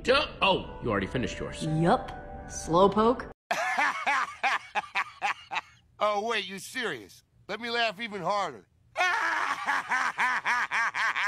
Oh, you already finished yours. Yup. Slowpoke. Oh, wait, you serious? Let me laugh even harder.